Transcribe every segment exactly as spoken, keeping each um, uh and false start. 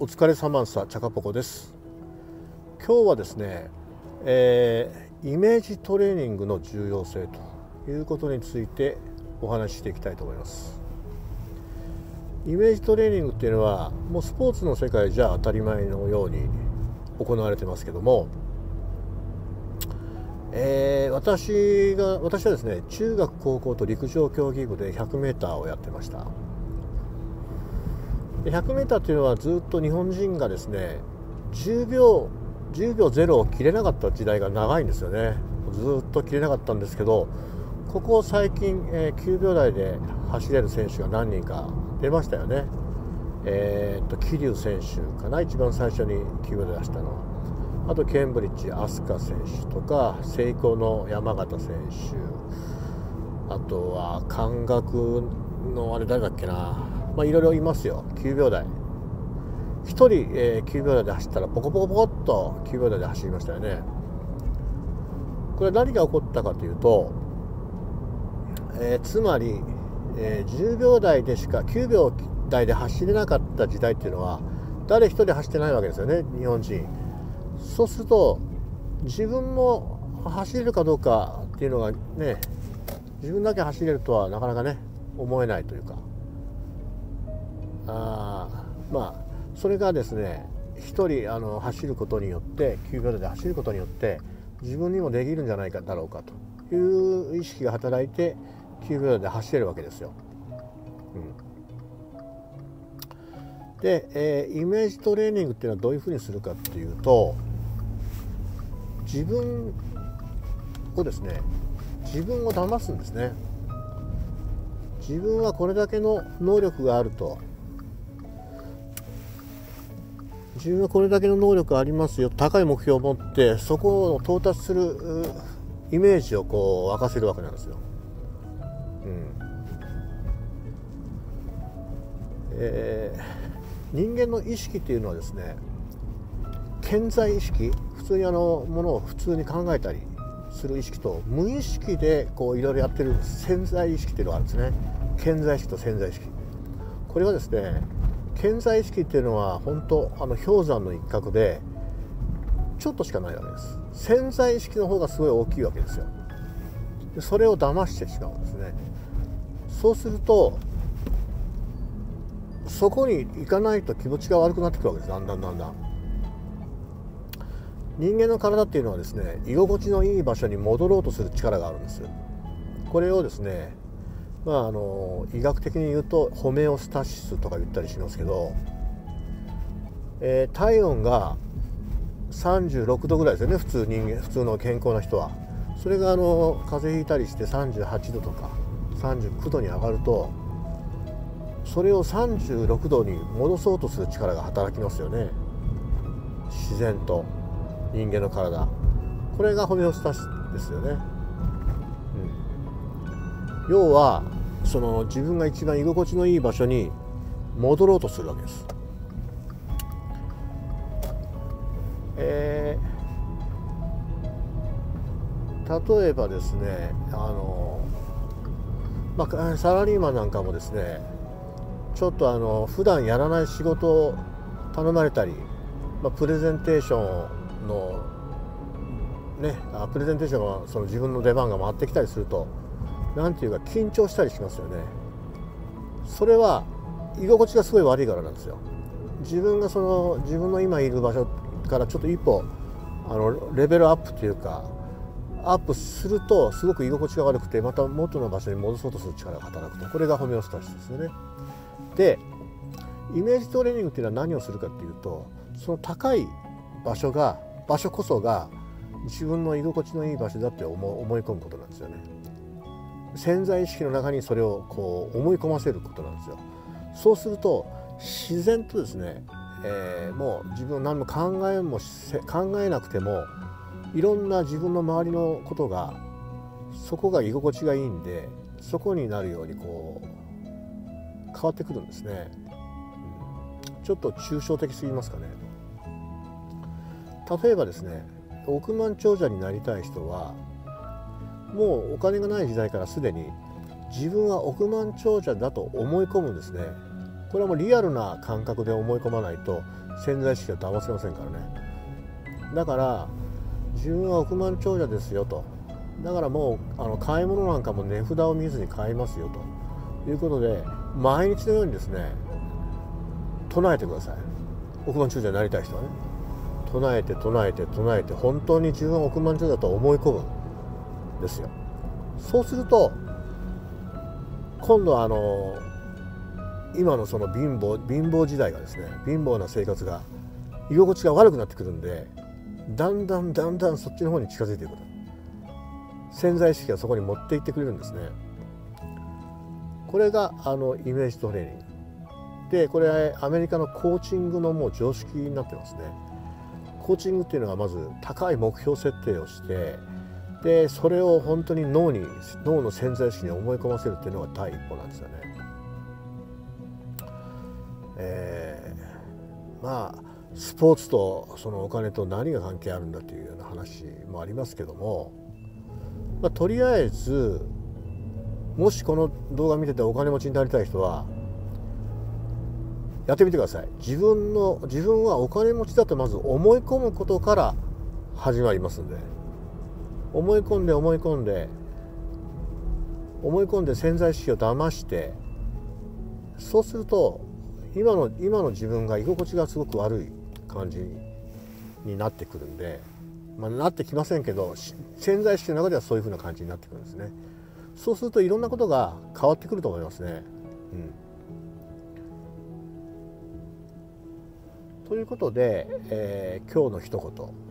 疲れ様さチャカポコです。今日はですね、えー、イメージトレーニングの重要性ということについてお話ししていきたいと思います。イメージトレーニングっていうのはもうスポーツの世界じゃ当たり前のように行われてますけども、えー、私が私はですね、中学高校と陸上競技部で ひゃくメーター をやってました。ひゃくメーター っていうのはずっと日本人がですねじゅうびょうじゅうびょうゼロを切れなかった時代が長いんですよね。ずっと切れなかったんですけど、ここ最近、えー、きゅうびょう台で走れる選手が何人か出ましたよね。えー、っと桐生選手かな、一番最初にきゅうびょう台出したのは。あとケンブリッジ飛鳥選手とか、セイコーの山縣選手、あとは関学のあれ誰だっけな、まあ、いろいろいますよ。きゅうびょう台ひとり、えー、きゅうびょう台で走ったらポコポコポコっときゅうびょう台で走りましたよね。これ何が起こったかというと、えー、つまり、えー、じゅうびょう台でしかきゅうびょう台で走れなかった時代っていうのは誰一人走ってないわけですよね、日本人。そうすると自分も走れるかどうかっていうのがね、自分だけ走れるとはなかなかね思えないというか、あまあそれがですね、一人あの走ることによって、きゅうびょう台で走ることによって自分にもできるんじゃないかだろうかという意識が働いてきゅうびょう台で走れるわけですよ。うん、で、えー、イメージトレーニングっていうのはどういうふうにするかっていうと、自分をですね自分を騙すんですね。自分はこれだけの能力があると、自分はこれだけの能力ありますよ、高い目標を持ってそこを到達するイメージをこう沸かせるわけなんですよ。うんえー、人間の意識っていうのはですね、顕在意識、普通にあのものを普通に考えたりする意識と、無意識でこういろいろやってる潜在意識っていうのがあるんですね。顕在意識と潜在意識、これはですね、顕在意識っていうのは本当あの氷山の一角でちょっとしかないわけです。潜在意識の方がすごい大きいわけですよ。でそれを騙してしまうんですね。そうするとそこに行かないと気持ちが悪くなってくるわけです。だんだんだんだん人間の体っていうのはですね、居心地のいい場所に戻ろうとする力があるんです。これをですね、まあ、あの医学的に言うとホメオスタシスとか言ったりしますけど、えー、体温がさんじゅうろくどぐらいですよね、普通人間普通の健康な人は。それがあの風邪ひいたりしてさんじゅうはちどとかさんじゅうきゅうどに上がると、それをさんじゅうろくどに戻そうとする力が働きますよね、自然と。人間の体、これがホメオスタシスですよね。うん、要はその自分が一番居心地のいい場所に戻ろうとするわけです。えー、例えばですね、あの、まあ、サラリーマンなんかもですね、ちょっとあの普段やらない仕事を頼まれたり、まあ、プレゼンテーションのね、プレゼンテーションがその自分の出番が回ってきたりすると、なんていうか緊張したりしますよね。それは居心地がすごい悪いからなんですよ。自分がその自分の今いる場所からちょっと一歩あのレベルアップというかアップするとすごく居心地が悪くて、また元の場所に戻そうとする力が働くと、これがホメオスタシスですよね。でイメージトレーニングっていうのは何をするかっていうと、その高い場所が場所こそが自分の居心地のいい場所だって思い込むことなんですよね。潜在意識の中にそれをこう思い込ませることなんですよ。そうすると自然とですね、えー、もう自分何も考えも考えなくてもいろんな自分の周りのことがそこが居心地がいいんで、そこになるようにこう変わってくるんですね。うん、ちょっと抽象的すぎますかね。例えばですね、億万長者になりたい人はもうお金がない時代からすでに自分は億万長者だと思い込むんですね。 これはもうリアルな感覚で思い込まないと潜在意識は騙せませんからね。だから自分は億万長者ですよと、だからもうあの買い物なんかも値札を見ずに買いますよということで、毎日のようにですね唱えてください。億万長者になりたい人はね、唱えて唱えて唱えて、本当に自分は億万長者だと思い込むんですよ。そうすると今度はあの今のその貧乏貧乏時代がですね、貧乏な生活が居心地が悪くなってくるんで、だんだんだんだんそっちの方に近づいていくと、潜在意識がそこに持っていってくれるんですね。これがあのイメージトレーニングで、これアメリカのコーチングのもう常識になってますね。コーチングっていうのはまず高い目標設定をして、でそれを本当に脳に脳の潜在意識に思い込ませるっていうのが第一歩なんですよね。えー、まあスポーツとそのお金と何が関係あるんだというような話もありますけども、まあ、とりあえずもしこの動画見ててお金持ちになりたい人はやってみてください。自分の自分はお金持ちだとまず思い込むことから始まりますんで、思い込んで思い込んで思い込んで潜在意識を騙して、そうすると今の今の自分が居心地がすごく悪い感じになってくるんで、まあ、なってきませんけど、潜在意識の中ではそういうふうな感じになってくるんですね。そうするといろんなことが変わってくると思いますね。うん、ということで、えー、今日の一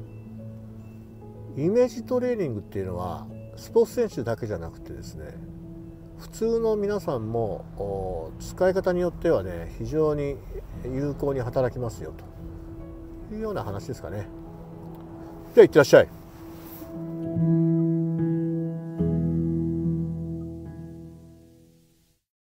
言、イメージトレーニングっていうのはスポーツ選手だけじゃなくてですね、普通の皆さんも使い方によってはね非常に有効に働きますよというような話ですかね。ではいってらっしゃい。